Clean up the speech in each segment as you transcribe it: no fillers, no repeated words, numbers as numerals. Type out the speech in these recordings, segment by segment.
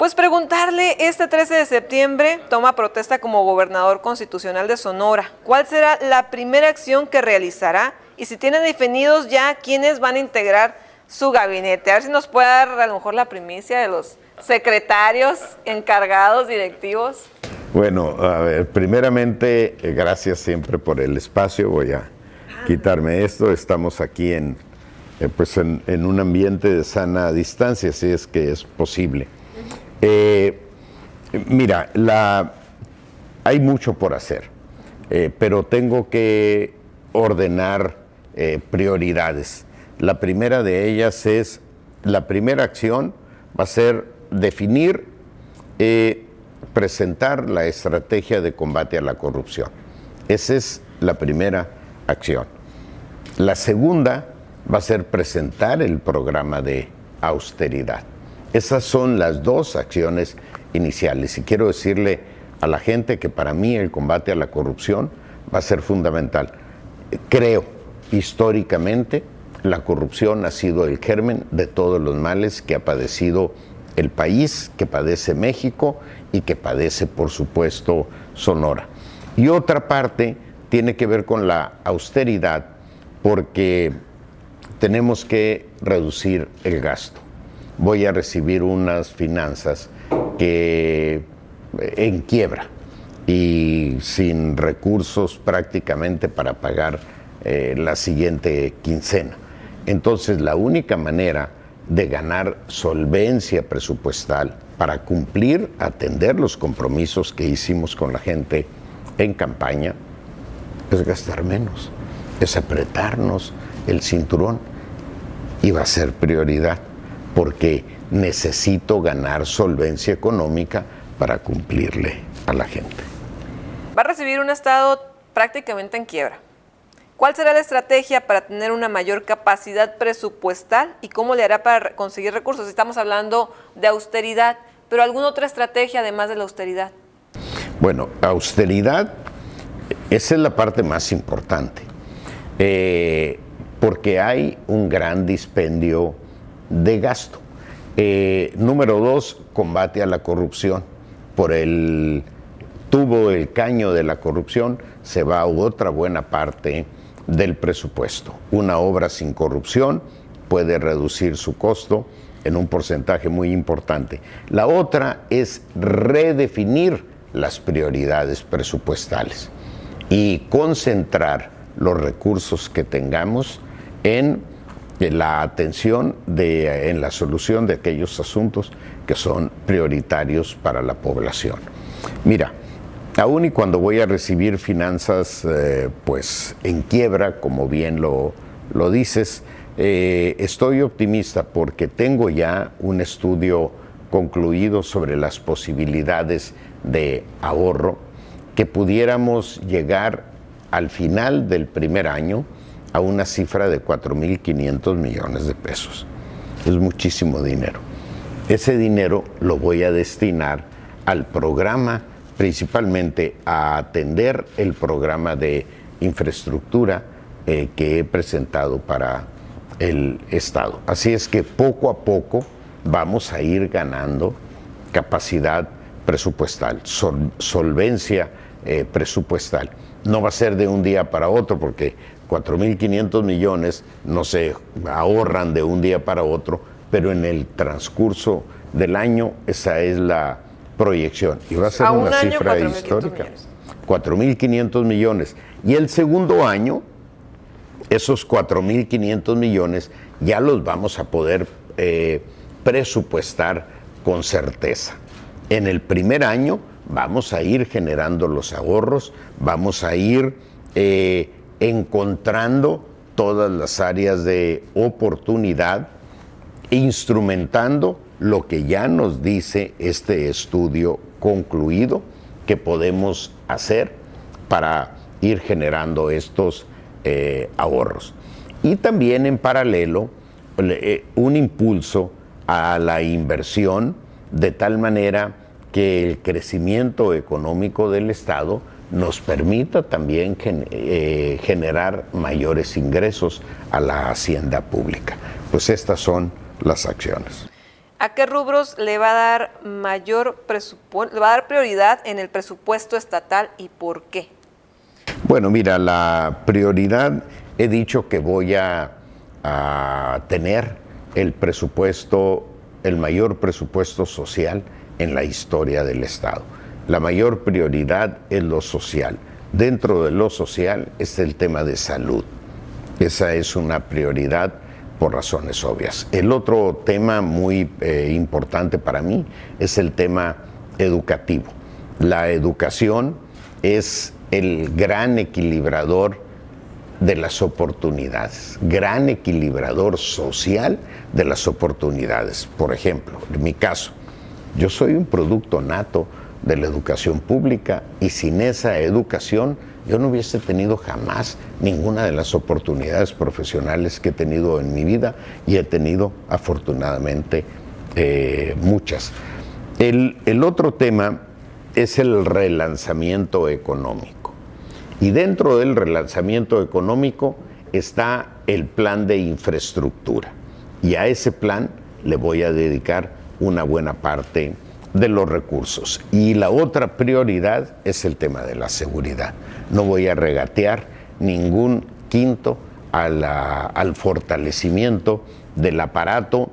Pues preguntarle, este 13 de septiembre toma protesta como gobernador constitucional de Sonora. ¿Cuál será la primera acción que realizará? Y si tiene definidos ya quiénes van a integrar su gabinete. A ver si nos puede dar a lo mejor la primicia de los secretarios, encargados, directivos. Bueno, a ver, primeramente, gracias siempre por el espacio. Voy a quitarme esto. Estamos aquí en un ambiente de sana distancia, si es que es posible. Mira, hay mucho por hacer, pero tengo que ordenar prioridades. La primera de ellas es, la primera acción va a ser definir, presentar la estrategia de combate a la corrupción. Esa es la primera acción. La segunda va a ser presentar el programa de austeridad. Esas son las dos acciones iniciales. Y quiero decirle a la gente que para mí el combate a la corrupción va a ser fundamental. Creo, históricamente, la corrupción ha sido el germen de todos los males que ha padecido el país, que padece México y que padece, por supuesto, Sonora. Y otra parte tiene que ver con la austeridad, porque tenemos que reducir el gasto. Voy a recibir unas finanzas que en quiebra y sin recursos prácticamente para pagar la siguiente quincena. Entonces, la única manera de ganar solvencia presupuestal para cumplir, atender los compromisos que hicimos con la gente en campaña, es gastar menos, es apretarnos el cinturón, y va a ser prioridad, porque necesito ganar solvencia económica para cumplirle a la gente. Va a recibir un estado prácticamente en quiebra. ¿Cuál será la estrategia para tener una mayor capacidad presupuestal y cómo le hará para conseguir recursos? Estamos hablando de austeridad, pero ¿alguna otra estrategia además de la austeridad? Bueno, austeridad, esa es la parte más importante, porque hay un gran dispendio de gasto. Número 2, combate a la corrupción. Por el tubo, el caño de la corrupción, se va otra buena parte del presupuesto. Una obra sin corrupción puede reducir su costo en un porcentaje muy importante. La otra es redefinir las prioridades presupuestales y concentrar los recursos que tengamos en la atención, en la solución de aquellos asuntos que son prioritarios para la población. Mira, aún y cuando voy a recibir finanzas pues en quiebra, como bien lo dices, estoy optimista porque tengo ya un estudio concluido sobre las posibilidades de ahorro, que pudiéramos llegar al final del primer año a una cifra de 4.500 millones de pesos. Es muchísimo dinero. Ese dinero lo voy a destinar al programa, principalmente a atender el programa de infraestructura que he presentado para el Estado. Así es que poco a poco vamos a ir ganando capacidad presupuestal, solvencia presupuestal. No va a ser de un día para otro, porque 4.500 millones no se ahorran de un día para otro, pero en el transcurso del año esa es la proyección. Y va a ser una cifra histórica. 4.500 millones. Y el segundo año, esos 4.500 millones ya los vamos a poder presupuestar con certeza. En el primer año vamos a ir generando los ahorros, vamos a ir encontrando todas las áreas de oportunidad, instrumentando lo que ya nos dice este estudio concluido que podemos hacer para ir generando estos ahorros. Y también en paralelo un impulso a la inversión, de tal manera que el crecimiento económico del Estado nos permita también generar mayores ingresos a la hacienda pública. Pues estas son las acciones. ¿A qué rubros le va a dar le va a dar prioridad en el presupuesto estatal y por qué? Bueno, mira, la prioridad, he dicho que voy a tener el mayor presupuesto social en la historia del Estado. La mayor prioridad es lo social. Dentro de lo social es el tema de salud. Esa es una prioridad por razones obvias. El otro tema muy importante para mí es el tema educativo. La educación es el gran equilibrador de las oportunidades, gran equilibrador social de las oportunidades. Por ejemplo, en mi caso, yo soy un producto nato de la educación pública y sin esa educación yo no hubiese tenido jamás ninguna de las oportunidades profesionales que he tenido en mi vida y he tenido afortunadamente muchas. El otro tema es el relanzamiento económico. Y dentro del relanzamiento económico está el plan de infraestructura. Y a ese plan le voy a dedicar una buena parte de los recursos. Y la otra prioridad es el tema de la seguridad. No voy a regatear ningún quinto al fortalecimiento del aparato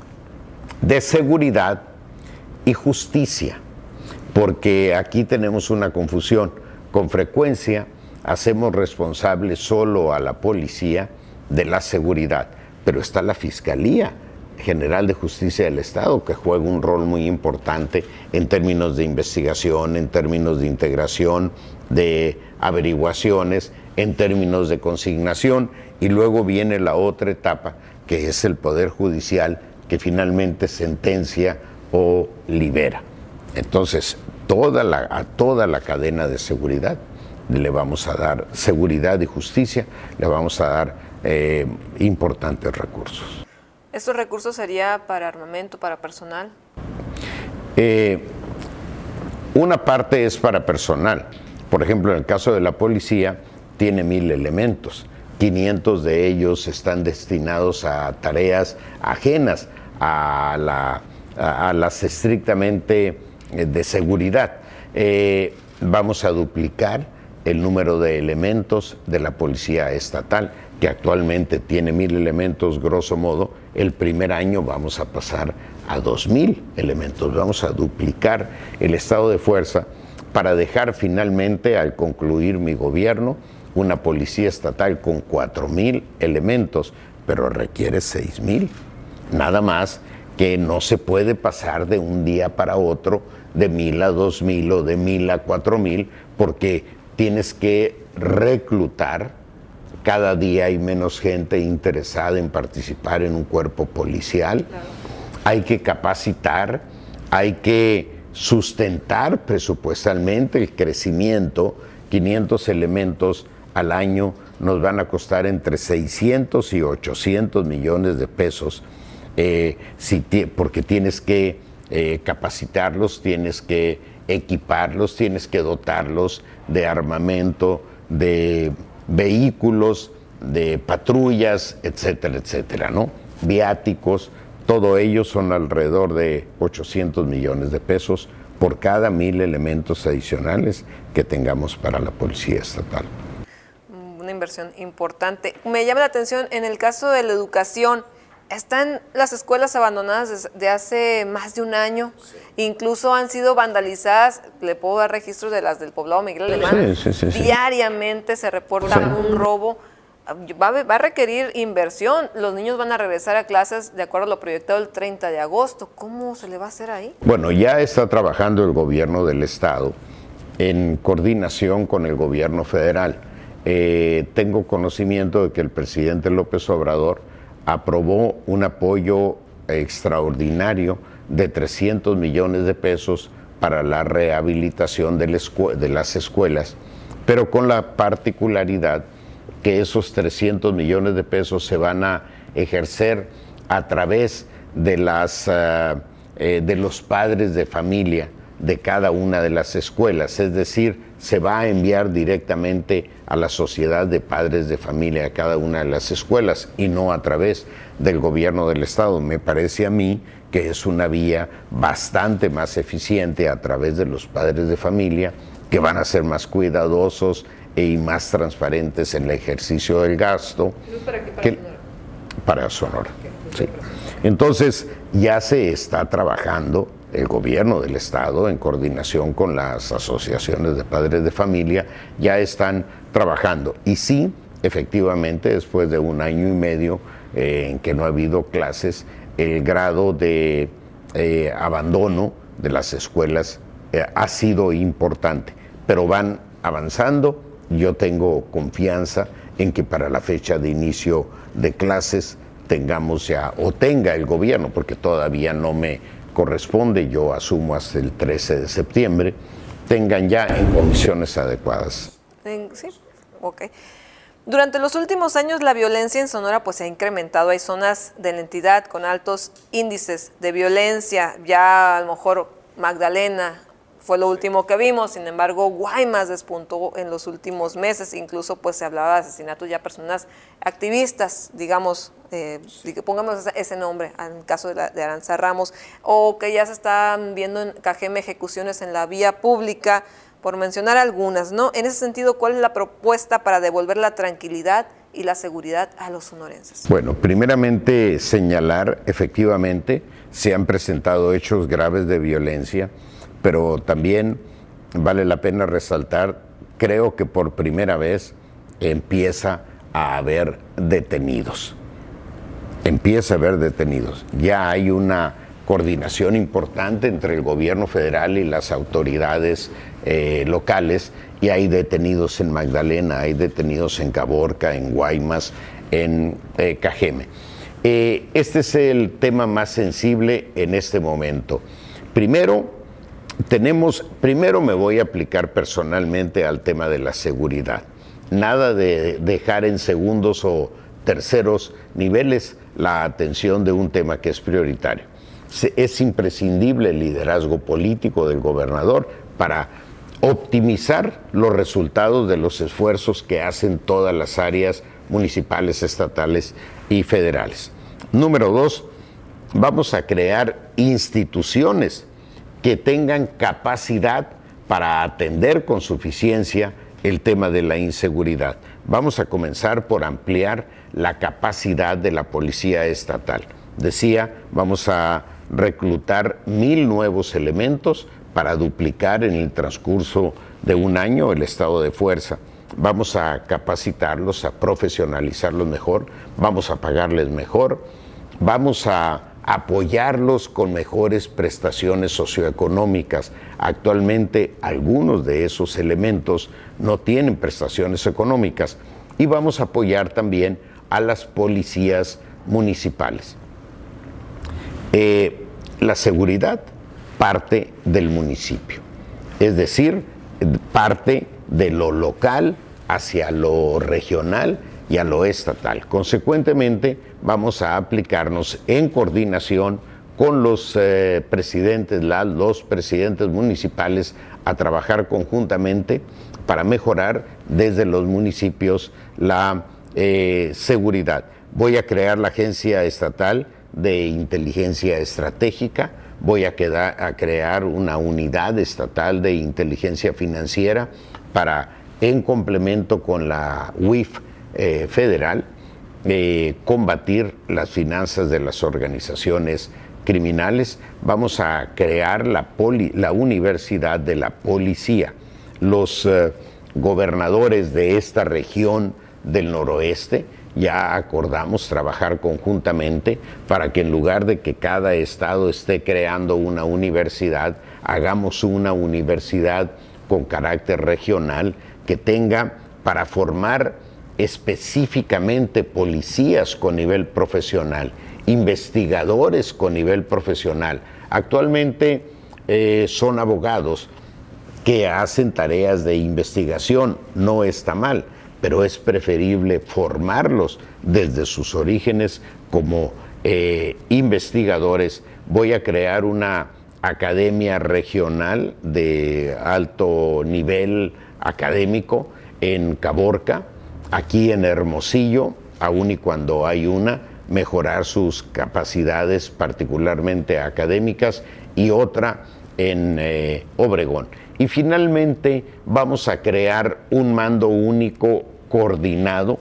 de seguridad y justicia, porque aquí tenemos una confusión. Con frecuencia hacemos responsable solo a la policía de la seguridad, pero está la Fiscalía General de Justicia del Estado, que juega un rol muy importante en términos de investigación, en términos de integración, de averiguaciones, en términos de consignación, y luego viene la otra etapa, que es el Poder Judicial, que finalmente sentencia o libera. Entonces, a toda la cadena de seguridad le vamos a dar, seguridad y justicia, le vamos a dar importantes recursos. ¿Estos recursos sería para armamento, para personal? Una parte es para personal. Por ejemplo, en el caso de la policía, tiene 1000 elementos. 500 de ellos están destinados a tareas ajenas a las estrictamente de seguridad. Vamos a duplicar el número de elementos de la policía estatal, que actualmente tiene 1000 elementos grosso modo. El primer año vamos a pasar a 2000 elementos, vamos a duplicar el estado de fuerza para dejar finalmente, al concluir mi gobierno, una policía estatal con 4000 elementos, pero requiere 6000. Nada más que no se puede pasar de un día para otro de 1000 a 2000 o de 1000 a 4000, porque tienes que reclutar. Cada día hay menos gente interesada en participar en un cuerpo policial. Claro. Hay que capacitar, hay que sustentar presupuestalmente el crecimiento. 500 elementos al año nos van a costar entre 600 y 800 millones de pesos, porque tienes que capacitarlos, tienes que equiparlos, tienes que dotarlos de armamento, de vehículos, de patrullas, etcétera, etcétera, ¿no? Viáticos, todo ello son alrededor de 800 millones de pesos por cada 1000 elementos adicionales que tengamos para la policía estatal. Una inversión importante. Me llama la atención, en el caso de la educación, están las escuelas abandonadas desde hace más de un año, sí. Incluso han sido vandalizadas. Le puedo dar registros de las del poblado Miguel Alemán. Sí. Diariamente se reporta un robo. Va a requerir inversión. Los niños van a regresar a clases de acuerdo a lo proyectado el 30 de agosto. ¿Cómo se le va a hacer ahí? Bueno, ya está trabajando el gobierno del Estado en coordinación con el gobierno federal. Tengo conocimiento de que el presidente López Obrador aprobó un apoyo extraordinario de 300 millones de pesos para la rehabilitación de las escuelas, pero con la particularidad que esos 300 millones de pesos se van a ejercer a través de los padres de familia de cada una de las escuelas, es decir, se va a enviar directamente a la sociedad de padres de familia a cada una de las escuelas y no a través del gobierno del estado. Me parece a mí que es una vía bastante más eficiente a través de los padres de familia, que van a ser más cuidadosos y más transparentes en el ejercicio del gasto. ¿Eso es para qué? ¿Para Sonora? Para Sonora, sí. Entonces ya se está trabajando, el gobierno del estado en coordinación con las asociaciones de padres de familia ya están trabajando. Y sí, efectivamente, después de 1 año y medio en que no ha habido clases, el grado de abandono de las escuelas ha sido importante, pero van avanzando. Yo tengo confianza en que para la fecha de inicio de clases tengamos ya, o tenga el gobierno, porque todavía no me corresponde, yo asumo hasta el 13 de septiembre, tengan ya en condiciones adecuadas. Sí, ok. Durante los últimos años la violencia en Sonora pues se ha incrementado. Hay zonas de la entidad con altos índices de violencia. Ya a lo mejor Magdalena fue lo último que vimos, sin embargo Guaymas despuntó en los últimos meses, incluso pues se hablaba de asesinatos ya personas activistas, digamos, pongamos ese nombre en el caso de Aranza Ramos, o que ya se están viendo en Cajeme ejecuciones en la vía pública, por mencionar algunas, ¿no? En ese sentido, ¿cuál es la propuesta para devolver la tranquilidad y la seguridad a los sonorenses? Bueno, primeramente señalar, efectivamente, se han presentado hechos graves de violencia, pero también vale la pena resaltar, creo que por primera vez empieza a haber detenidos. Ya hay una coordinación importante entre el gobierno federal y las autoridades locales, y hay detenidos en Magdalena, hay detenidos en Caborca, en Guaymas, en Cajeme. Este es el tema más sensible en este momento. Primero me voy a aplicar personalmente al tema de la seguridad. Nada de dejar en segundos o terceros niveles la atención de un tema que es prioritario. Es imprescindible el liderazgo político del gobernador para optimizar los resultados de los esfuerzos que hacen todas las áreas municipales, estatales y federales. Número 2, vamos a crear instituciones que tengan capacidad para atender con suficiencia el tema de la inseguridad. Vamos a comenzar por ampliar la capacidad de la policía estatal. Decía, vamos a reclutar 1000 nuevos elementos para duplicar en el transcurso de 1 año el estado de fuerza. Vamos a capacitarlos, a profesionalizarlos mejor, vamos a pagarles mejor, vamos a apoyarlos con mejores prestaciones socioeconómicas. Actualmente algunos de esos elementos no tienen prestaciones económicas, y vamos a apoyar también a las policías municipales. La seguridad parte del municipio, es decir, parte de lo local hacia lo regional y a lo estatal. Consecuentemente, vamos a aplicarnos en coordinación con los presidentes municipales a trabajar conjuntamente para mejorar desde los municipios la seguridad. Voy a crear la Agencia Estatal de Inteligencia Estratégica, voy a crear una unidad estatal de inteligencia financiera para, en complemento con la UIF federal, combatir las finanzas de las organizaciones criminales. Vamos a crear la Universidad de la Policía. Los gobernadores de esta región del noroeste ya acordamos trabajar conjuntamente para que, en lugar de que cada estado esté creando una universidad, hagamos una universidad con carácter regional que tenga para formar específicamente policías con nivel profesional, investigadores con nivel profesional. Actualmente son abogados que hacen tareas de investigación, no está mal, pero es preferible formarlos desde sus orígenes como investigadores. Voy a crear una academia regional de alto nivel académico en Caborca, aquí en Hermosillo, aun y cuando hay una, mejorar sus capacidades particularmente académicas, y otra en Obregón. Y finalmente vamos a crear un mando único coordinado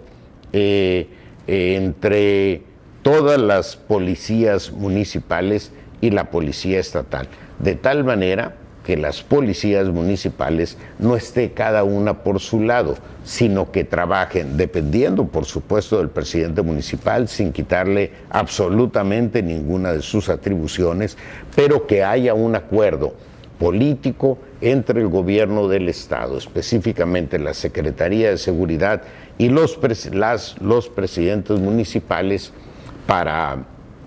entre todas las policías municipales y la policía estatal, de tal manera que las policías municipales no esté cada una por su lado, sino que trabajen dependiendo, por supuesto, del presidente municipal, sin quitarle absolutamente ninguna de sus atribuciones, pero que haya un acuerdo político entre el gobierno del Estado, específicamente la Secretaría de Seguridad y los presidentes municipales, para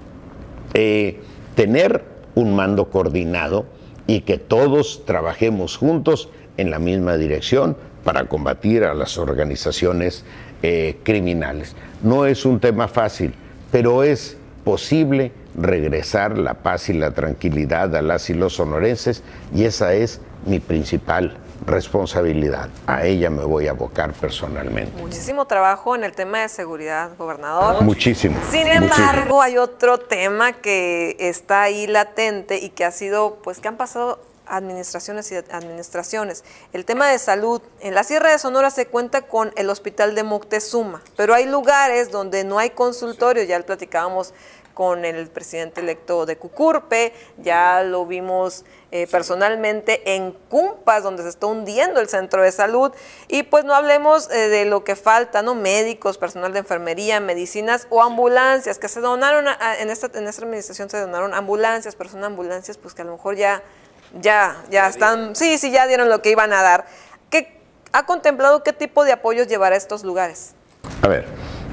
tener un mando coordinado y que todos trabajemos juntos en la misma dirección para combatir a las organizaciones criminales. No es un tema fácil, pero es posible regresar la paz y la tranquilidad a las y los sonorenses, y esa es mi principal responsabilidad. A ella me voy a abocar personalmente. Muchísimo trabajo en el tema de seguridad, gobernador. Muchísimo. Sin embargo, hay otro tema que está ahí latente y que ha sido, pues, que han pasado administraciones y administraciones. El tema de salud. En la Sierra de Sonora se cuenta con el Hospital de Moctezuma, pero hay lugares donde no hay consultorio. Ya platicábamos con el presidente electo de Cucurpe, ya lo vimos personalmente en Cumpas, donde se está hundiendo el centro de salud, y pues no hablemos de lo que falta, ¿no? Médicos, personal de enfermería, medicinas o ambulancias, que se donaron, en esta administración se donaron ambulancias, pero son ambulancias pues que a lo mejor ya están, sí, ya dieron lo que iban a dar. ¿Qué ha contemplado qué tipo de apoyos llevará a estos lugares? A ver,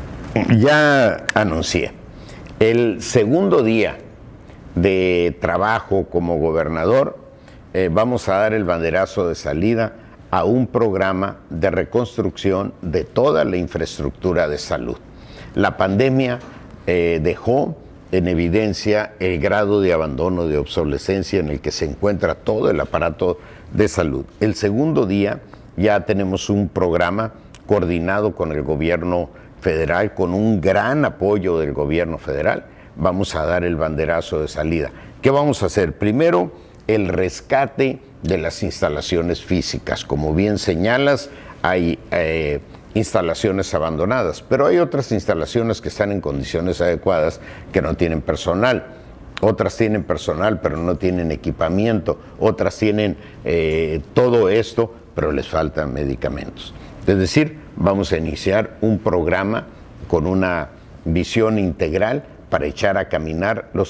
ya anuncié. El segundo día de trabajo como gobernador, vamos a dar el banderazo de salida a un programa de reconstrucción de toda la infraestructura de salud. La pandemia dejó en evidencia el grado de abandono, de obsolescencia en el que se encuentra todo el aparato de salud. El segundo día ya tenemos un programa coordinado con el gobierno federal, con un gran apoyo del gobierno federal. Vamos a dar el banderazo de salida. ¿Qué vamos a hacer? Primero, el rescate de las instalaciones físicas. Como bien señalas, hay instalaciones abandonadas, pero hay otras instalaciones que están en condiciones adecuadas que no tienen personal. Otras tienen personal, pero no tienen equipamiento. Otras tienen todo esto, pero les faltan medicamentos. Es decir, vamos a iniciar un programa con una visión integral para echar a caminar los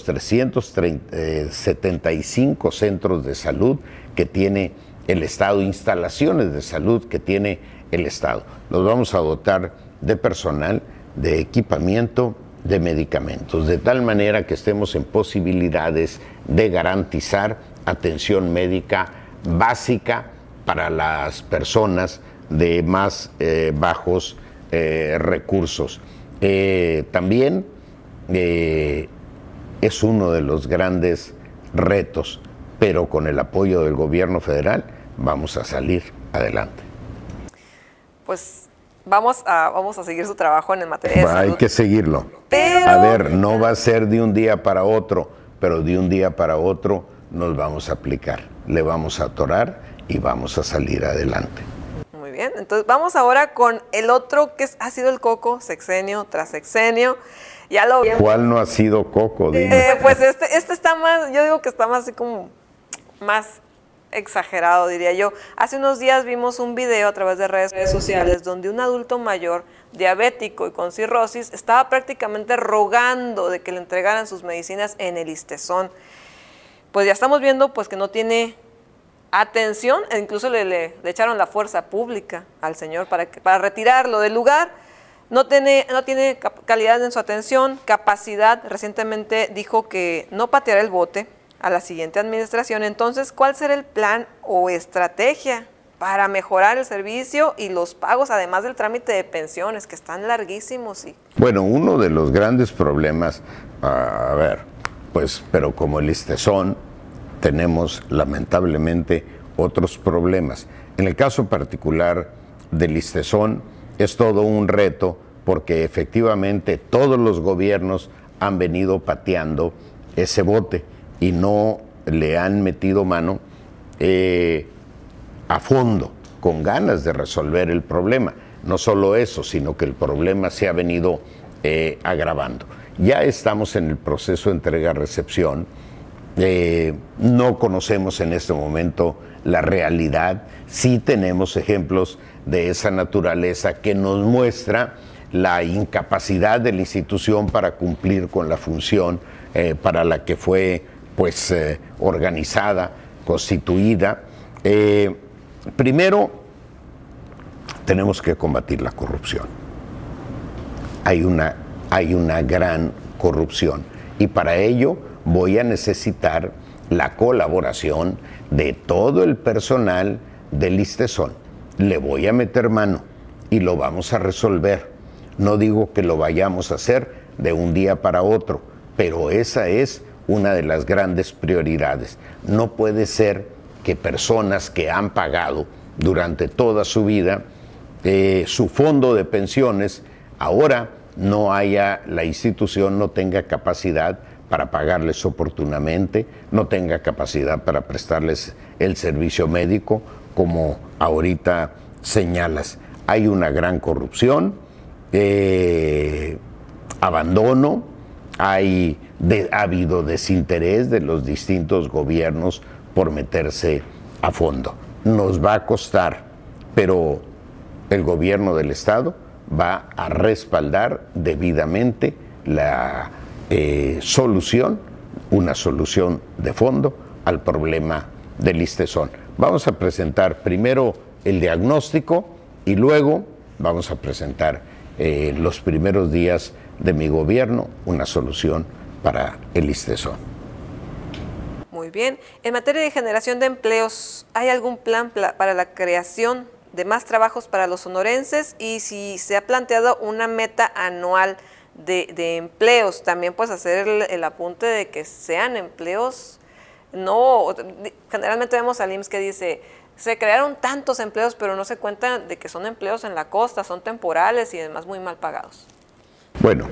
375 centros de salud que tiene el Estado, instalaciones de salud que tiene el Estado. Los vamos a dotar de personal, de equipamiento, de medicamentos, de tal manera que estemos en posibilidades de garantizar atención médica básica para las personas de más bajos recursos. También es uno de los grandes retos, pero con el apoyo del gobierno federal vamos a salir adelante. Pues vamos a seguir su trabajo en el materia de salud. Hay que seguirlo. Pero... A ver, no va a ser de un día para otro, pero de un día para otro nos vamos a aplicar, le vamos a atorar y vamos a salir adelante. Muy bien, entonces vamos ahora con el otro que ha sido el coco sexenio tras sexenio. Ya lo vimos. ¿Cuál no ha sido coco? Dime. Pues este está más, yo digo que está más así como más exagerado, diría yo. Hace unos días vimos un video a través de redes sociales donde un adulto mayor, diabético y con cirrosis, estaba prácticamente rogando de que le entregaran sus medicinas en el Listezón. Pues ya estamos viendo pues que no tiene atención, e incluso le echaron la fuerza pública al señor para retirarlo del lugar. No tiene calidad en su atención, capacidad. Recientemente dijo que no pateará el bote a la siguiente administración. Entonces, ¿cuál será el plan o estrategia para mejorar el servicio y los pagos, además del trámite de pensiones, que están larguísimos? Bueno, uno de los grandes problemas, pero como el Listezón tenemos lamentablemente otros problemas. En el caso particular del Listezón es todo un reto porque efectivamente todos los gobiernos han venido pateando ese bote y no le han metido mano a fondo, con ganas de resolver el problema. No solo eso, sino que el problema se ha venido agravando. Ya estamos en el proceso de entrega-recepción. No conocemos en este momento la realidad. Sí tenemos ejemplos de esa naturaleza que nos muestra la incapacidad de la institución para cumplir con la función para la que fue organizada, constituida. Primero, tenemos que combatir la corrupción. Hay una gran corrupción y para ello voy a necesitar la colaboración de todo el personal del Listezón. Le voy a meter mano y lo vamos a resolver. No digo que lo vayamos a hacer de un día para otro, pero esa es una de las grandes prioridades. No puede ser que personas que han pagado durante toda su vida su fondo de pensiones, ahora la institución no tenga capacidad para pagarles oportunamente, no tenga capacidad para prestarles el servicio médico, como ahorita señalas. Hay una gran corrupción, abandono, ha habido desinterés de los distintos gobiernos por meterse a fondo. Nos va a costar, pero el gobierno del Estado va a respaldar debidamente la solución, una solución de fondo al problema del Listezón. Vamos a presentar primero el diagnóstico y luego vamos a presentar los primeros días de mi gobierno una solución para el Listezón. Muy bien. En materia de generación de empleos, ¿hay algún plan para la creación de más trabajos para los sonorenses? Y si se ha planteado una meta anual de empleos, también pues hacer el apunte de que sean empleos, generalmente vemos al IMSS que dice, se crearon tantos empleos, pero no se cuenta de que son empleos en la costa, son temporales y además muy mal pagados. Bueno,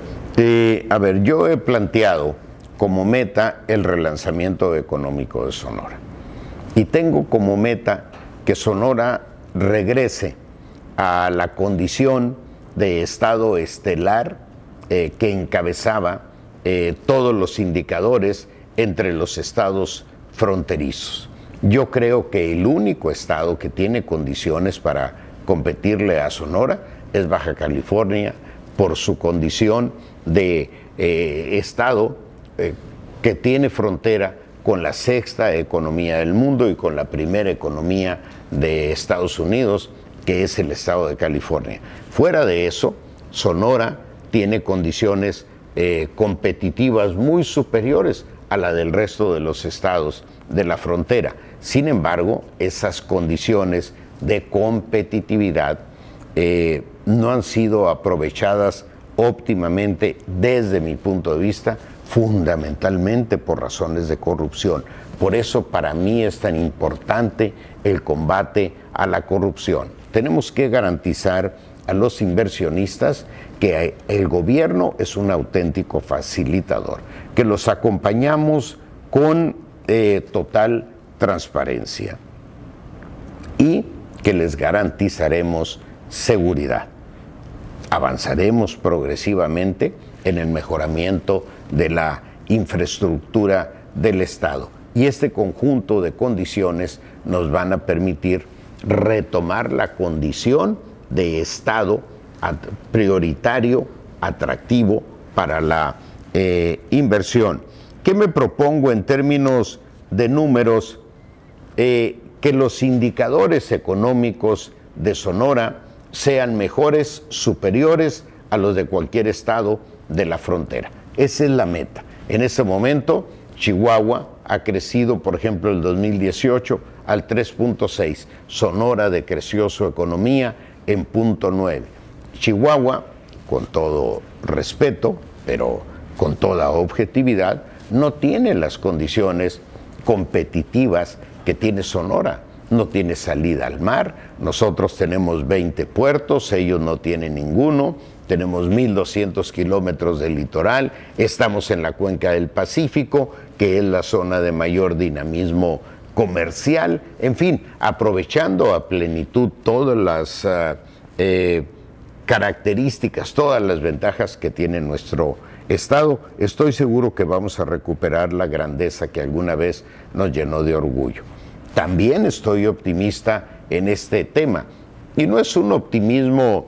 yo he planteado como meta el relanzamiento económico de Sonora. Y tengo como meta que Sonora regrese a la condición de estado estelar que encabezaba todos los indicadores entre los estados fronterizos. Yo creo que el único estado que tiene condiciones para competirle a Sonora es Baja California, por su condición de estado que tiene frontera con la sexta economía del mundo y con la primera economía de Estados Unidos, que es el estado de California. Fuera de eso, Sonora tiene condiciones competitivas muy superiores a la del resto de los estados de la frontera. Sin embargo, esas condiciones de competitividad no han sido aprovechadas óptimamente desde mi punto de vista, fundamentalmente por razones de corrupción. Por eso para mí es tan importante el combate a la corrupción. Tenemos que garantizar a los inversionistas que el gobierno es un auténtico facilitador, que los acompañamos con total transparencia y que les garantizaremos seguridad. Avanzaremos progresivamente en el mejoramiento de la infraestructura del Estado. Y este conjunto de condiciones nos van a permitir retomar la condición de Estado prioritario, atractivo para la inversión. ¿Qué me propongo en términos de números? Que los indicadores económicos de Sonora sean mejores, superiores a los de cualquier estado de la frontera. Esa es la meta. En este momento, Chihuahua ha crecido, por ejemplo, el 2018 al 3.6. Sonora decreció su economía en 0.9. Chihuahua, con todo respeto, pero con toda objetividad, no tiene las condiciones competitivas que tiene Sonora. No tiene salida al mar, nosotros tenemos 20 puertos, ellos no tienen ninguno, tenemos 1.200 kilómetros de litoral, estamos en la cuenca del Pacífico, que es la zona de mayor dinamismo comercial, en fin, aprovechando a plenitud todas las características, todas las ventajas que tiene nuestro estado, estoy seguro que vamos a recuperar la grandeza que alguna vez nos llenó de orgullo. También estoy optimista en este tema, y no es un optimismo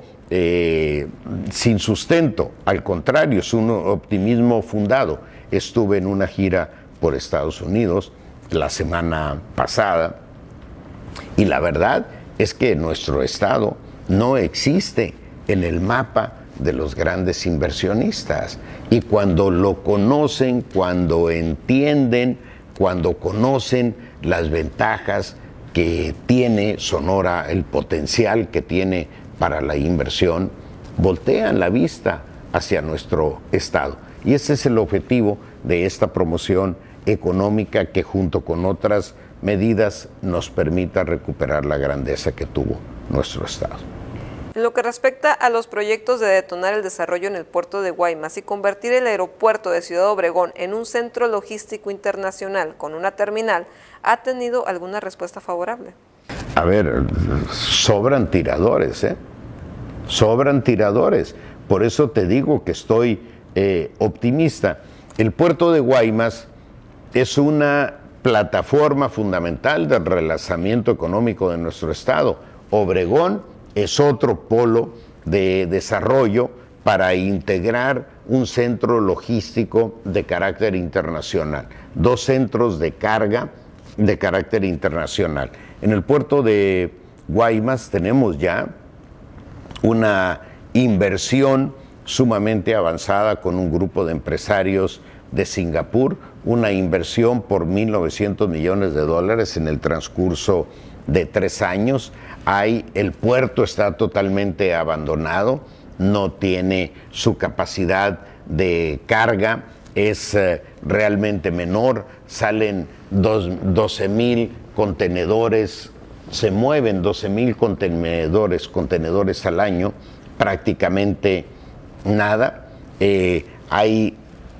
sin sustento, al contrario, es un optimismo fundado. Estuve en una gira por Estados Unidos la semana pasada, y la verdad es que nuestro estado no existe en el mapa de los grandes inversionistas, y cuando lo conocen, cuando entienden, cuando conocen las ventajas que tiene Sonora, el potencial que tiene para la inversión, voltean la vista hacia nuestro estado. Y ese es el objetivo de esta promoción económica, que junto con otras medidas nos permita recuperar la grandeza que tuvo nuestro estado. En lo que respecta a los proyectos de detonar el desarrollo en el puerto de Guaymas y convertir el aeropuerto de Ciudad Obregón en un centro logístico internacional con una terminal, ¿ha tenido alguna respuesta favorable? A ver, sobran tiradores, ¿eh? Sobran tiradores. Por eso te digo que estoy optimista. El puerto de Guaymas es una plataforma fundamental del relanzamiento económico de nuestro estado. Obregón es otro polo de desarrollo para integrar un centro logístico de carácter internacional, 2 centros de carga de carácter internacional. En el puerto de Guaymas tenemos ya una inversión sumamente avanzada con un grupo de empresarios de Singapur, una inversión por 1.900 millones de dólares en el transcurso de 3 años. El puerto está totalmente abandonado, no tiene su capacidad de carga, es realmente menor, salen 12,000 contenedores, se mueven 12,000 contenedores al año, prácticamente nada. Hay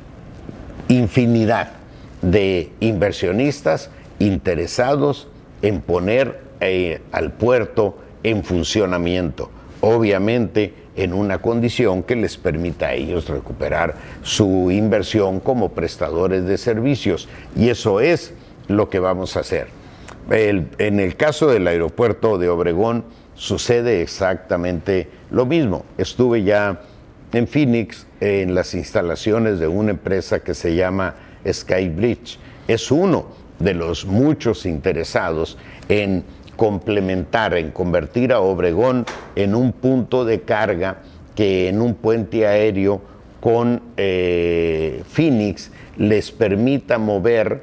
infinidad de inversionistas interesados en poner al puerto en funcionamiento, obviamente en una condición que les permita a ellos recuperar su inversión como prestadores de servicios, y eso es lo que vamos a hacer. En el caso del aeropuerto de Obregón sucede exactamente lo mismo. Estuve ya en Phoenix en las instalaciones de una empresa que se llama SkyBridge. Es uno de los muchos interesados en complementar, en convertir a Obregón en un punto de carga que en un puente aéreo con Phoenix les permita mover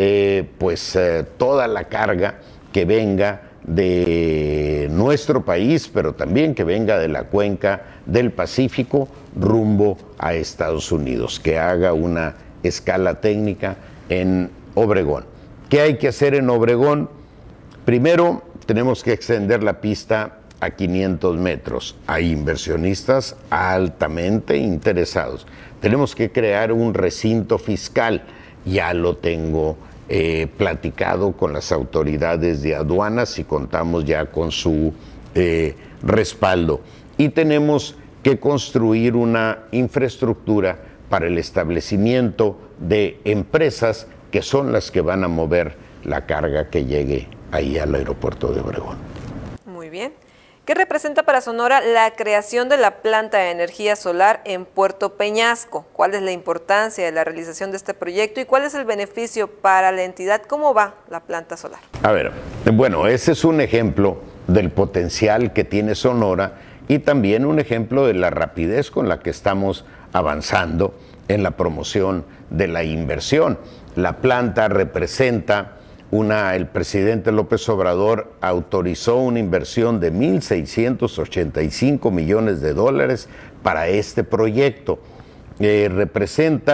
toda la carga que venga de nuestro país, pero también que venga de la cuenca del Pacífico rumbo a Estados Unidos, que haga una escala técnica en Obregón. ¿Qué hay que hacer en Obregón? Primero, tenemos que extender la pista a 500 metros. Hay inversionistas altamente interesados. Tenemos que crear un recinto fiscal. Ya lo tengo platicado con las autoridades de aduanas y contamos ya con su respaldo. Y tenemos que construir una infraestructura para el establecimiento de empresas que son las que van a mover la carga que llegue ahí al aeropuerto de Obregón. Muy bien. ¿Qué representa para Sonora la creación de la planta de energía solar en Puerto Peñasco? ¿Cuál es la importancia de la realización de este proyecto y cuál es el beneficio para la entidad? ¿Cómo va la planta solar? A ver, bueno, ese es un ejemplo del potencial que tiene Sonora y también un ejemplo de la rapidez con la que estamos avanzando en la promoción de la inversión. La planta representa el presidente López Obrador autorizó una inversión de 1.685 millones de dólares para este proyecto. Representa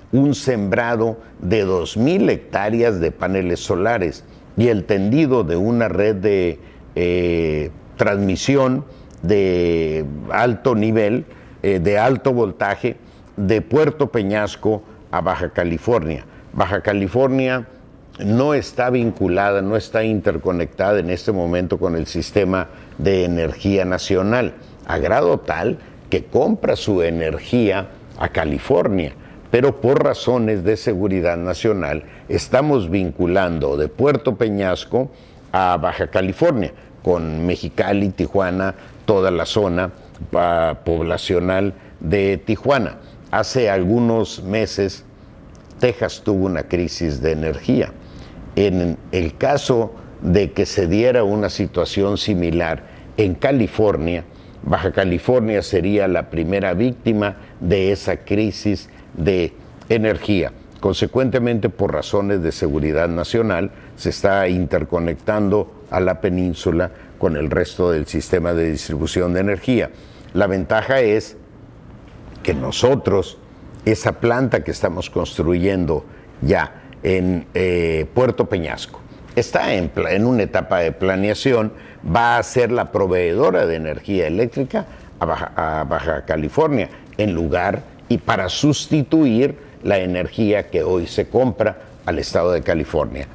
un sembrado de 2,000 hectáreas de paneles solares y el tendido de una red de transmisión de alto nivel, de alto voltaje, de Puerto Peñasco a Baja California. Baja California no está vinculada, no está interconectada en este momento con el sistema de energía nacional, a grado tal que compra su energía a California, pero por razones de seguridad nacional estamos vinculando de Puerto Peñasco a Baja California, con Mexicali, Tijuana, toda la zona poblacional de Tijuana. Hace algunos meses Texas tuvo una crisis de energía. En el caso de que se diera una situación similar en California, Baja California sería la primera víctima de esa crisis de energía. Consecuentemente, por razones de seguridad nacional, se está interconectando a la península con el resto del sistema de distribución de energía. La ventaja es que nosotros, esa planta que estamos construyendo ya en Puerto Peñasco, está en una etapa de planeación, va a ser la proveedora de energía eléctrica a Baja California, en lugar y para sustituir la energía que hoy se compra al estado de California.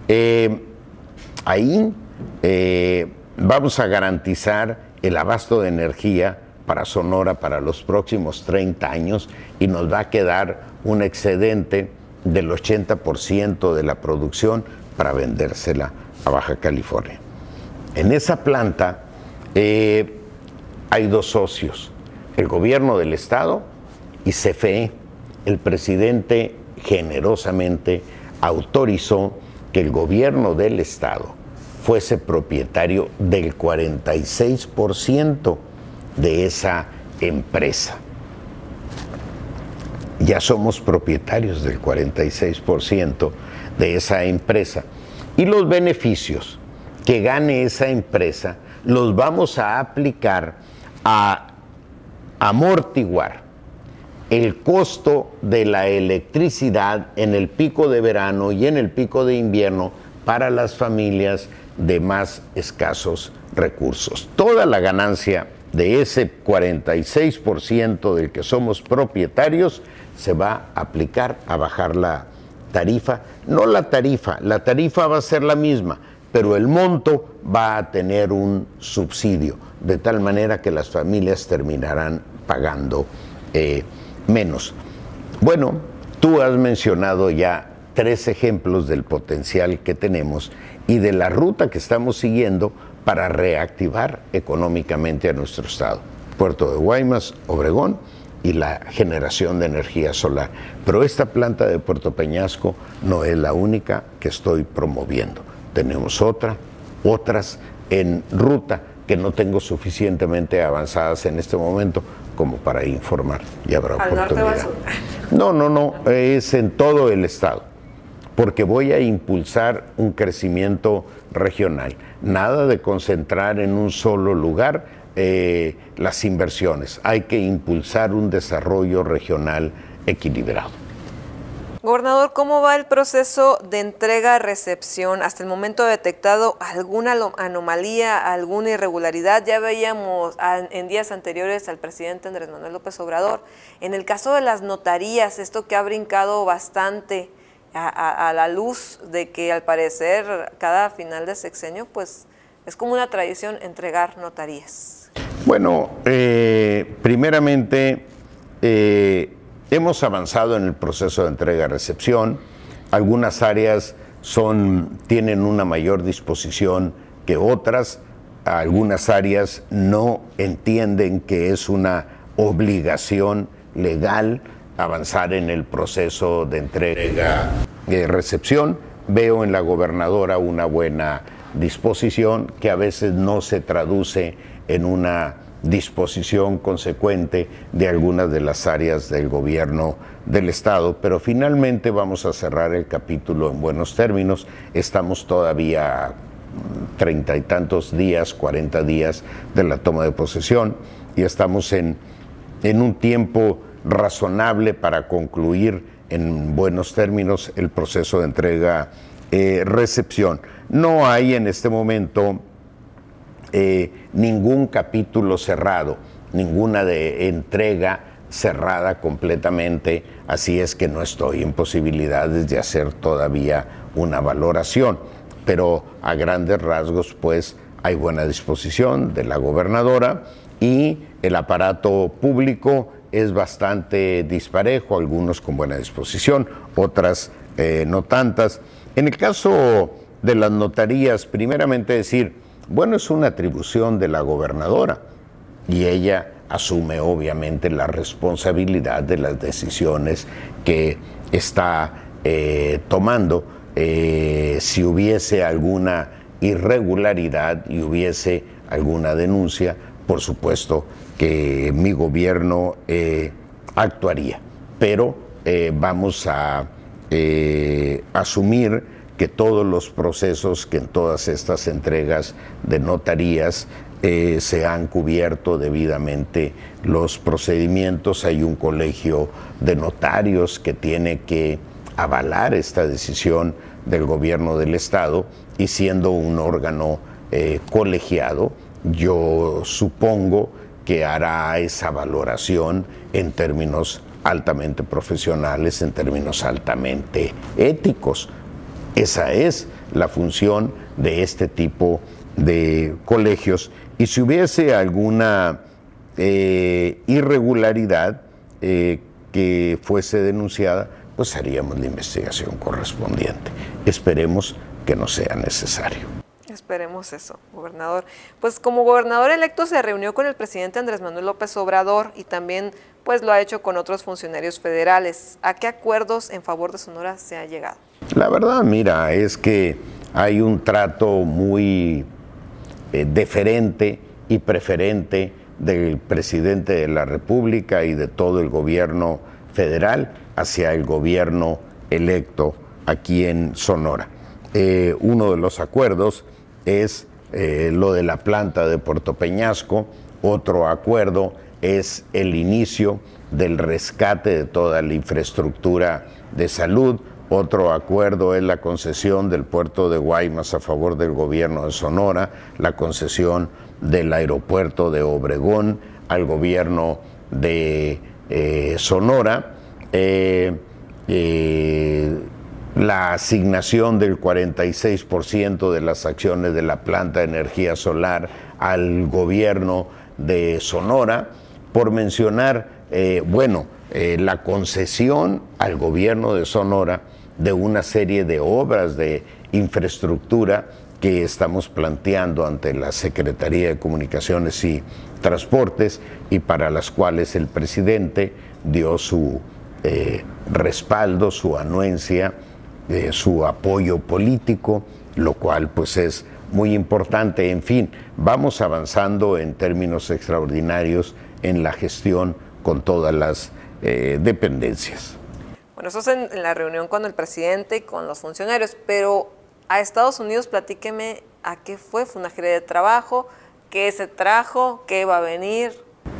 Ahí vamos a garantizar el abasto de energía para Sonora para los próximos 30 años y nos va a quedar un excedente del 80% de la producción para vendérsela a Baja California. En esa planta hay dos socios, el gobierno del estado y CFE. El presidente generosamente autorizó que el gobierno del estado fuese propietario del 46% de esa empresa. Ya somos propietarios del 46% de esa empresa. Y los beneficios que gane esa empresa los vamos a aplicar a amortiguar el costo de la electricidad en el pico de verano y en el pico de invierno para las familias de más escasos recursos. Toda la ganancia de ese 46% del que somos propietarios se va a aplicar a bajar la tarifa. No la tarifa va a ser la misma, pero el monto va a tener un subsidio, de tal manera que las familias terminarán pagando menos. Bueno, tú has mencionado ya 3 ejemplos del potencial que tenemos y de la ruta que estamos siguiendo para reactivar económicamente a nuestro estado. Puerto de Guaymas, Obregón y la generación de energía solar. Pero esta planta de Puerto Peñasco no es la única que estoy promoviendo. Tenemos otras en ruta que no tengo suficientemente avanzadas en este momento como para informar, y habrá oportunidad. No, es en todo el estado, porque voy a impulsar un crecimiento regional. Nada de concentrar en un solo lugar las inversiones. Hay que impulsar un desarrollo regional equilibrado. Gobernador, ¿cómo va el proceso de entrega-recepción? ¿Hasta el momento ha detectado alguna anomalía, alguna irregularidad? Ya veíamos en días anteriores al presidente Andrés Manuel López Obrador. En el caso de las notarías, esto que ha brincado bastante a la luz de que al parecer cada final de sexenio pues es como una tradición entregar notarías. Bueno, primeramente hemos avanzado en el proceso de entrega-recepción. Algunas áreas tienen una mayor disposición que otras. Algunas áreas no entienden que es una obligación legal avanzar en el proceso de entrega-recepción. Veo en la gobernadora una buena disposición que a veces no se traduce en una disposición consecuente de algunas de las áreas del gobierno del estado, pero finalmente vamos a cerrar el capítulo en buenos términos. Estamos todavía 30 y tantos días, 40 días de la toma de posesión y estamos en un tiempo razonable para concluir en buenos términos el proceso de entrega-recepción. No hay en este momento ningún capítulo cerrado, ninguna entrega cerrada completamente, así es que no estoy en posibilidades de hacer todavía una valoración, pero a grandes rasgos pues hay buena disposición de la gobernadora y el aparato público es bastante disparejo, algunos con buena disposición, otras no tantas. En el caso de las notarías, primeramente decir, bueno, es una atribución de la gobernadora y ella asume obviamente la responsabilidad de las decisiones que está tomando. Si hubiese alguna irregularidad y hubiese alguna denuncia, por supuesto que mi gobierno actuaría, pero vamos a asumir que todos los procesos, que en todas estas entregas de notarías se han cubierto debidamente los procedimientos. Hay un colegio de notarios que tiene que avalar esta decisión del gobierno del estado y siendo un órgano colegiado, yo supongo que hará esa valoración en términos altamente profesionales, en términos altamente éticos. Esa es la función de este tipo de colegios. Y si hubiese alguna irregularidad que fuese denunciada, pues haríamos la investigación correspondiente. Esperemos que no sea necesario. Esperemos eso, gobernador. Pues como gobernador electo se reunió con el presidente Andrés Manuel López Obrador y también pues lo ha hecho con otros funcionarios federales. ¿A qué acuerdos en favor de Sonora se ha llegado? La verdad, mira, es que hay un trato muy deferente y preferente del presidente de la República y de todo el gobierno federal hacia el gobierno electo aquí en Sonora. Uno de los acuerdos es lo de la planta de Puerto Peñasco, otro acuerdo es el inicio del rescate de toda la infraestructura de salud, otro acuerdo es la concesión del puerto de Guaymas a favor del gobierno de Sonora, la concesión del aeropuerto de Obregón al gobierno de Sonora, la asignación del 46% de las acciones de la planta de energía solar al gobierno de Sonora, por mencionar, la concesión al gobierno de Sonora de una serie de obras de infraestructura que estamos planteando ante la Secretaría de Comunicaciones y Transportes y para las cuales el presidente dio su respaldo, su anuencia, su apoyo político, lo cual pues es muy importante. En fin, vamos avanzando en términos extraordinarios en la gestión con todas las dependencias. Bueno, eso es en la reunión con el presidente y con los funcionarios, pero a Estados Unidos platíqueme a qué fue una gira de trabajo, qué se trajo, qué va a venir.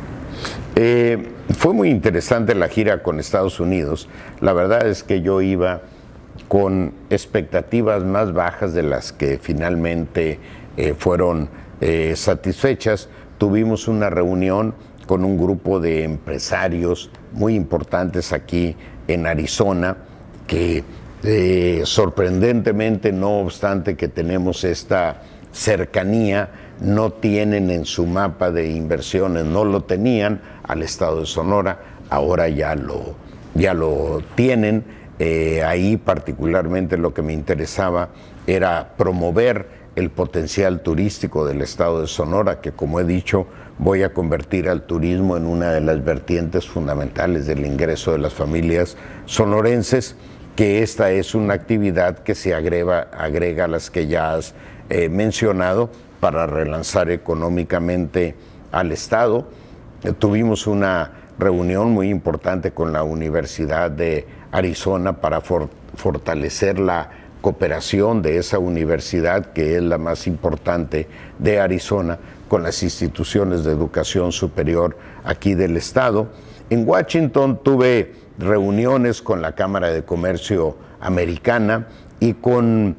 Fue muy interesante la gira con Estados Unidos. La verdad es que yo iba con expectativas más bajas de las que finalmente fueron satisfechas. Tuvimos una reunión con un grupo de empresarios muy importantes aquí en Arizona, que sorprendentemente, no obstante que tenemos esta cercanía, no tienen en su mapa de inversiones, no lo tenían al estado de Sonora, ahora ya lo tienen. Ahí particularmente lo que me interesaba era promover el potencial turístico del estado de Sonora, que como he dicho, voy a convertir al turismo en una de las vertientes fundamentales del ingreso de las familias sonorenses, que esta es una actividad que se agrega a las que ya has mencionado para relanzar económicamente al estado. Tuvimos una reunión muy importante con la Universidad de Arizona para fortalecer la cooperación de esa universidad, que es la más importante de Arizona, con las instituciones de educación superior aquí del estado. En Washington tuve reuniones con la Cámara de Comercio Americana y con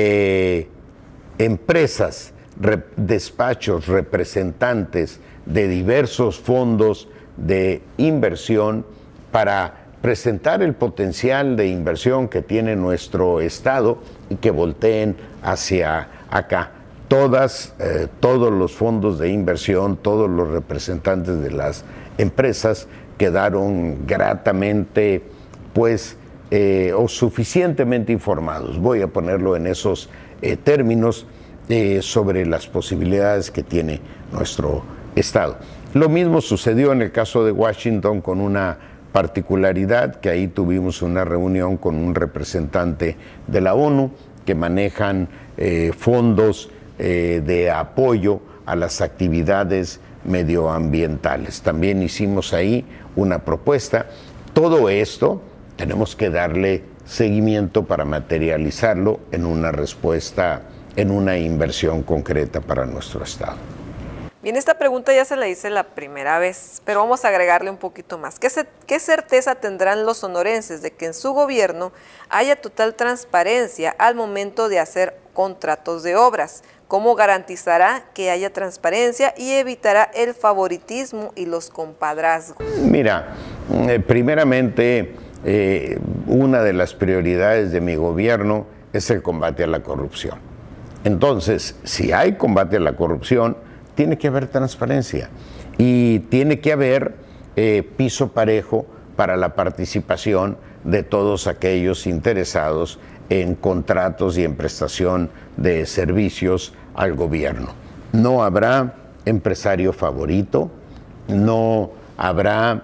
empresas, despachos, representantes de diversos fondos de inversión para presentar el potencial de inversión que tiene nuestro estado y que volteen hacia acá. Todos los fondos de inversión, todos los representantes de las empresas quedaron gratamente, pues, o suficientemente informados, voy a ponerlo en esos términos, sobre las posibilidades que tiene nuestro estado. Lo mismo sucedió en el caso de Washington, con una particularidad, que ahí tuvimos una reunión con un representante de la ONU que manejan fondos de apoyo a las actividades medioambientales. También hicimos ahí una propuesta. Todo esto tenemos que darle seguimiento para materializarlo en una respuesta, en una inversión concreta para nuestro estado. Bien, esta pregunta ya se la hice la primera vez, pero vamos a agregarle un poquito más. ¿Qué certeza tendrán los sonorenses de que en su gobierno haya total transparencia al momento de hacer contratos de obras? ¿Cómo garantizará que haya transparencia y evitará el favoritismo y los compadrazgos? Mira, primeramente, una de las prioridades de mi gobierno es el combate a la corrupción. Entonces, si hay combate a la corrupción, tiene que haber transparencia y tiene que haber piso parejo para la participación de todos aquellos interesados en contratos y en prestación de servicios al gobierno. No habrá empresario favorito, no habrá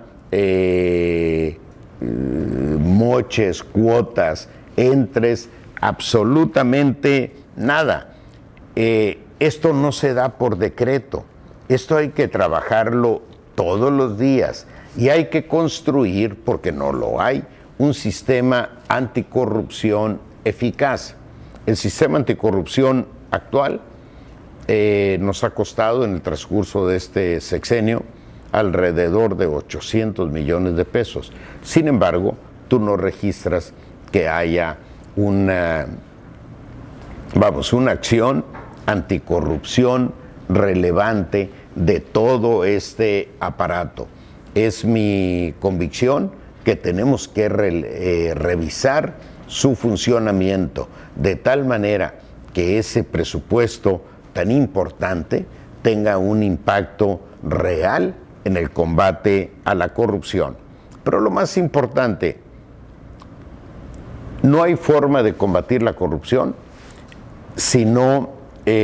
moches, cuotas, entres, absolutamente nada. Esto no se da por decreto, esto hay que trabajarlo todos los días y hay que construir, porque no lo hay, un sistema anticorrupción eficaz. El sistema anticorrupción actual nos ha costado en el transcurso de este sexenio alrededor de 800 millones de pesos. Sin embargo, tú no registras que haya una acción anticorrupción relevante de todo este aparato. Es mi convicción que tenemos que revisar su funcionamiento de tal manera que ese presupuesto tan importante tenga un impacto real en el combate a la corrupción. Pero lo más importante, no hay forma de combatir la corrupción si no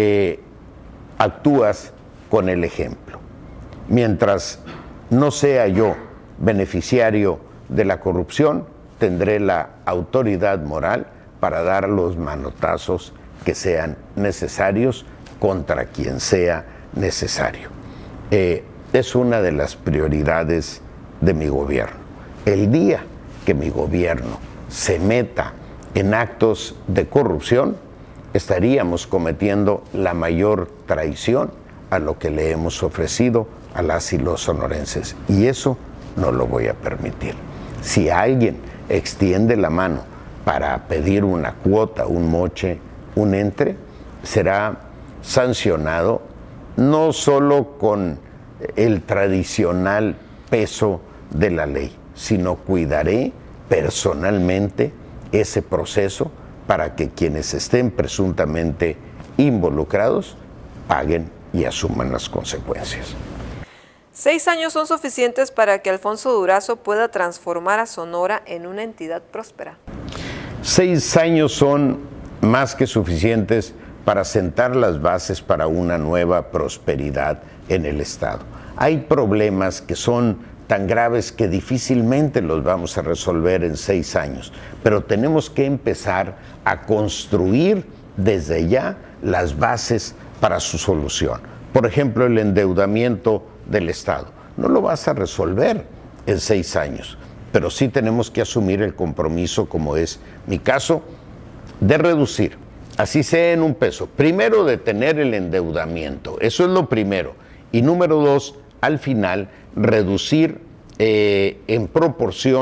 actúas con el ejemplo. Mientras no sea yo beneficiario de la corrupción, tendré la autoridad moral para dar los manotazos que sean necesarios contra quien sea necesario. Es una de las prioridades de mi gobierno. El día que mi gobierno se meta en actos de corrupción, estaríamos cometiendo la mayor traición a lo que le hemos ofrecido a las y los sonorenses. Y eso no lo voy a permitir. Si alguien extiende la mano para pedir una cuota, un moche, un entre, será sancionado no solo con el tradicional peso de la ley, sino cuidaré personalmente ese proceso para que quienes estén presuntamente involucrados paguen y asuman las consecuencias. 6 años son suficientes para que Alfonso Durazo pueda transformar a Sonora en una entidad próspera. 6 años son más que suficientes para sentar las bases para una nueva prosperidad en el Estado. Hay problemas que son tan graves que difícilmente los vamos a resolver en 6 años, pero tenemos que empezar a construir desde ya las bases para su solución. Por ejemplo, el endeudamiento del Estado. No lo vas a resolver en 6 años, pero sí tenemos que asumir el compromiso, como es mi caso, de reducir, así sea en 1 peso. Primero, detener el endeudamiento, eso es lo primero. Y número 2, al final, reducir en proporción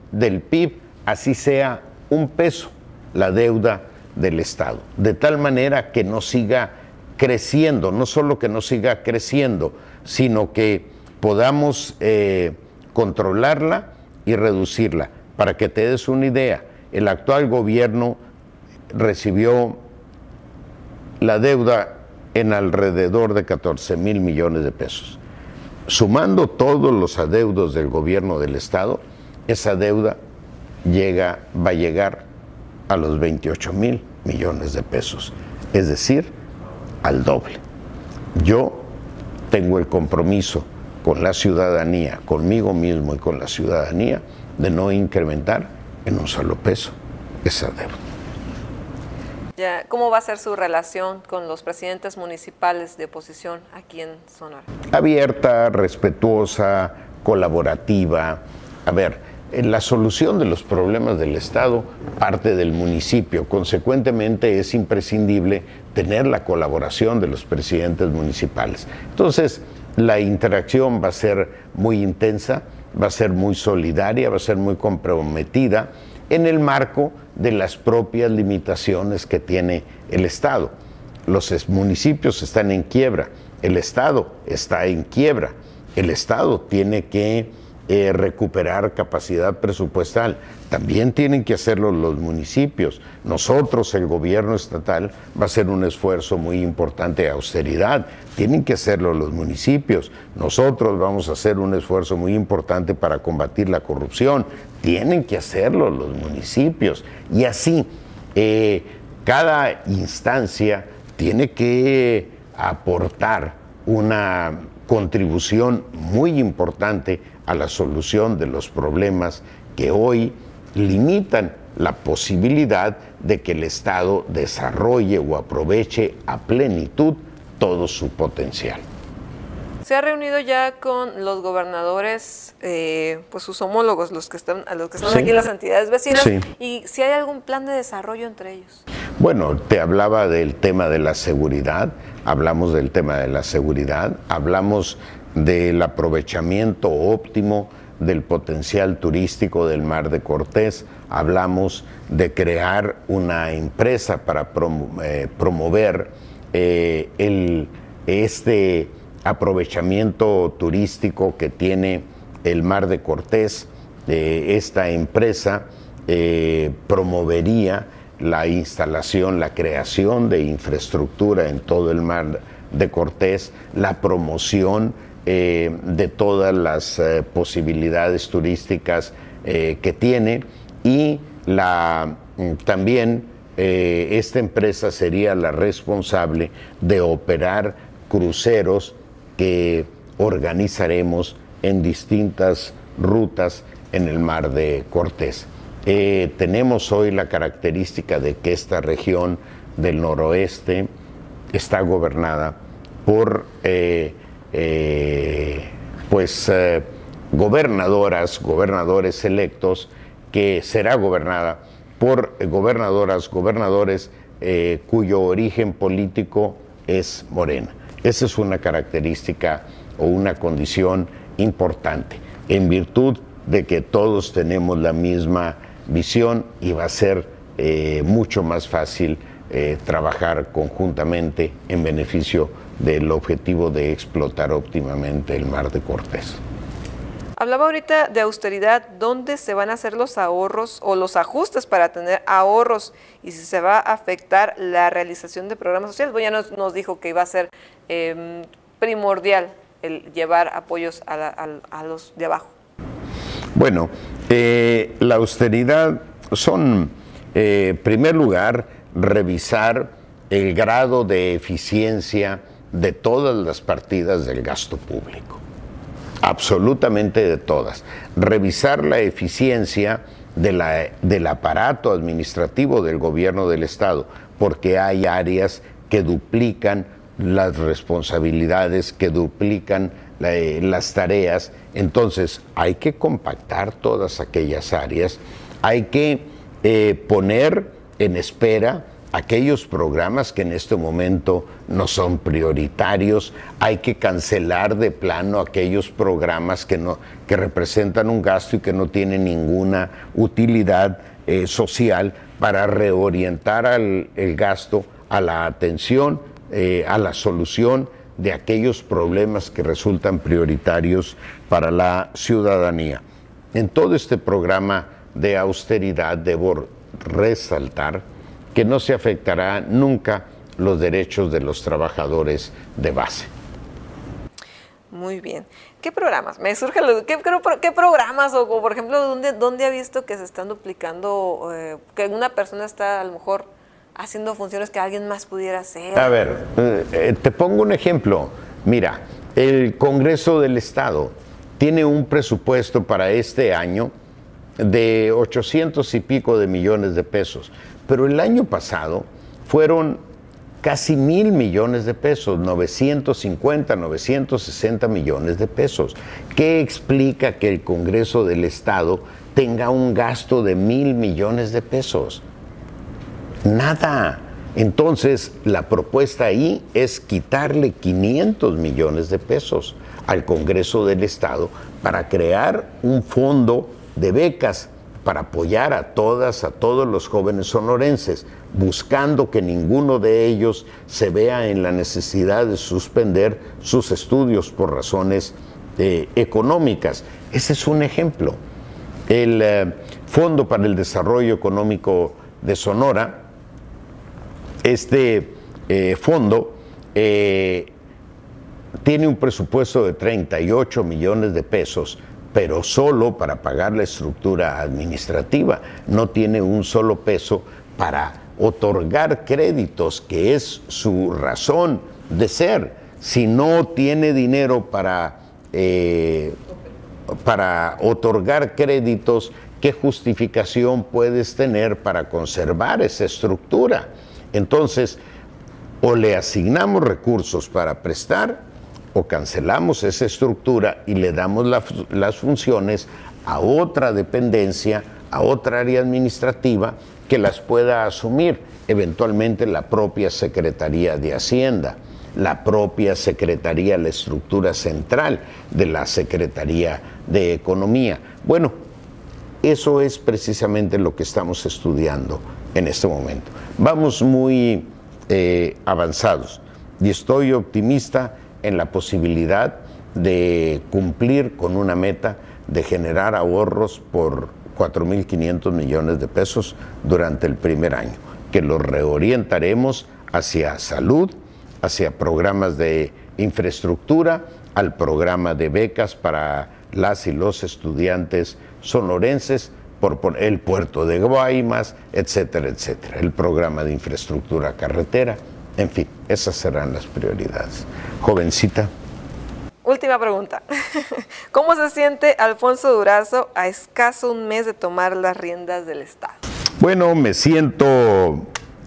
del PIB, así sea 1 peso la deuda del Estado, de tal manera que no siga creciendo, no solo que no siga creciendo, sino que podamos controlarla y reducirla. Para que te des una idea, el actual gobierno recibió la deuda en alrededor de 14,000 millones de pesos. Sumando todos los adeudos del gobierno del Estado, esa deuda va a llegar a los 28,000 millones de pesos, es decir, al doble. Yo tengo el compromiso con la ciudadanía, conmigo mismo y con la ciudadanía, de no incrementar en 1 solo peso esa deuda. Ya, ¿cómo va a ser su relación con los presidentes municipales de oposición aquí en Sonora? Abierta, respetuosa, colaborativa. A ver, la solución de los problemas del Estado parte del municipio. Consecuentemente, es imprescindible tener la colaboración de los presidentes municipales. Entonces, la interacción va a ser muy intensa, va a ser muy solidaria, va a ser muy comprometida en el marco de las propias limitaciones que tiene el Estado. Los municipios están en quiebra, el Estado está en quiebra, el Estado tiene que recuperar capacidad presupuestal, también tienen que hacerlo los municipios. Nosotros, el gobierno estatal, va a hacer un esfuerzo muy importante de austeridad, tienen que hacerlo los municipios. Nosotros vamos a hacer un esfuerzo muy importante para combatir la corrupción, tienen que hacerlo los municipios. Y así, cada instancia tiene que aportar una contribución muy importante a la solución de los problemas que hoy limitan la posibilidad de que el Estado desarrolle o aproveche a plenitud todo su potencial. ¿Se ha reunido ya con los gobernadores, pues sus homólogos, los que están Sí. aquí en las entidades vecinas? Sí. Y si hay algún plan de desarrollo entre ellos. Bueno, te hablaba del tema de la seguridad, hablamos del tema de la seguridad, hablamos del aprovechamiento óptimo del potencial turístico del Mar de Cortés, hablamos de crear una empresa para promover este aprovechamiento turístico que tiene el Mar de Cortés. Esta empresa promovería la instalación, la creación de infraestructura en todo el Mar de Cortés, la promoción de todas las posibilidades turísticas que tiene, y también esta empresa sería la responsable de operar cruceros que organizaremos en distintas rutas en el Mar de Cortés. Tenemos hoy la característica de que esta región del noroeste está gobernada por gobernadores electos, que será gobernada por gobernadores cuyo origen político es Morena. Esa es una característica o una condición importante, en virtud de que todos tenemos la misma visión, y va a ser mucho más fácil trabajar conjuntamente en beneficio del objetivo de explotar óptimamente el Mar de Cortés. Hablaba ahorita de austeridad. ¿Dónde se van a hacer los ahorros o los ajustes para tener ahorros? Y si se va a afectar la realización de programas sociales. Bueno, ya nos dijo que iba a ser primordial el llevar apoyos a los de abajo. Bueno, la austeridad son, en primer lugar, revisar el grado de eficiencia de todas las partidas del gasto público. Absolutamente de todas. Revisar la eficiencia del aparato administrativo del gobierno del Estado, porque hay áreas que duplican las responsabilidades, que duplican las tareas. Entonces hay que compactar todas aquellas áreas, hay que poner en espera aquellos programas que en este momento no son prioritarios, hay que cancelar de plano aquellos programas que representan un gasto y que no tienen ninguna utilidad social, para reorientar el gasto a la atención, a la solución de aquellos problemas que resultan prioritarios para la ciudadanía. En todo este programa de austeridad debo resaltar que no se afectará nunca los derechos de los trabajadores de base. Muy bien. ¿Qué programas? Me surge ¿qué programas o por ejemplo, dónde ha visto que se están duplicando, que una persona está a lo mejor haciendo funciones que alguien más pudiera hacer? A ver, te pongo un ejemplo. Mira, el Congreso del Estado tiene un presupuesto para este año de 800 y pico de millones de pesos, pero el año pasado fueron casi 1,000 millones de pesos, 950, 960 millones de pesos. ¿Qué explica que el Congreso del Estado tenga un gasto de 1,000 millones de pesos? Nada. Entonces, la propuesta ahí es quitarle 500 millones de pesos al Congreso del Estado para crear un fondo de becas para apoyar a todos los jóvenes sonorenses, buscando que ninguno de ellos se vea en la necesidad de suspender sus estudios por razones económicas. Ese es un ejemplo. El Fondo para el Desarrollo Económico de Sonora, este fondo tiene un presupuesto de 38 millones de pesos, pero solo para pagar la estructura administrativa. No tiene un solo peso para otorgar créditos, que es su razón de ser. Si no tiene dinero para otorgar créditos, ¿qué justificación puedes tener para conservar esa estructura? Entonces, o le asignamos recursos para prestar, o cancelamos esa estructura y le damos las funciones a otra dependencia, a otra área administrativa que las pueda asumir, eventualmente la propia Secretaría de Hacienda, la propia Secretaría, la estructura central de la Secretaría de Economía. Bueno, eso es precisamente lo que estamos estudiando en este momento. Vamos muy avanzados y estoy optimista en la posibilidad de cumplir con una meta de generar ahorros por 4.500 millones de pesos durante el primer año, que los reorientaremos hacia salud, hacia programas de infraestructura, al programa de becas para las y los estudiantes sonorenses, por el puerto de Guaymas, etcétera, etcétera, el programa de infraestructura carretera. En fin, esas serán las prioridades. Jovencita. Última pregunta. ¿Cómo se siente Alfonso Durazo a escaso un mes de tomar las riendas del Estado? Bueno, me siento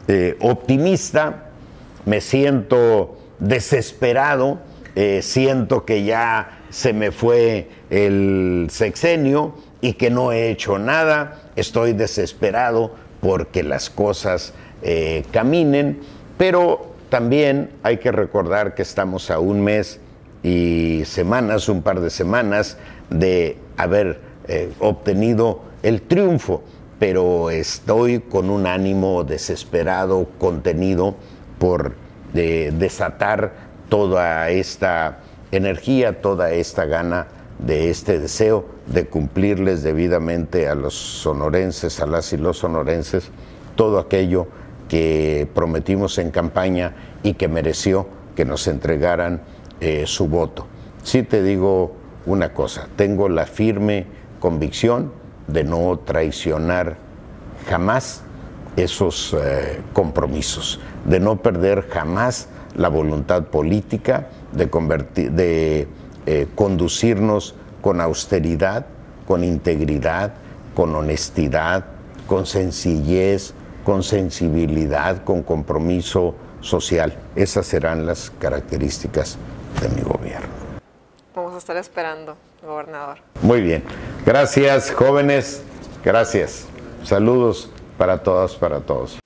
optimista, me siento desesperado, siento que ya se me fue el sexenio y que no he hecho nada. Estoy desesperado porque las cosas caminen, pero también hay que recordar que estamos a un mes y semanas, un par de semanas de haber obtenido el triunfo, pero estoy con un ánimo desesperado, contenido, por desatar toda esta energía, toda esta gana, de este deseo de cumplirles debidamente a los sonorenses, a las y los sonorenses, todo aquello que prometimos en campaña y que mereció que nos entregaran su voto. Sí te digo una cosa, tengo la firme convicción de no traicionar jamás esos compromisos, de no perder jamás la voluntad política, de conducirnos con austeridad, con integridad, con honestidad, con sencillez, con sensibilidad, con compromiso social. Esas serán las características de mi gobierno. Vamos a estar esperando, gobernador. Muy bien. Gracias, jóvenes. Gracias. Saludos para todas, para todos.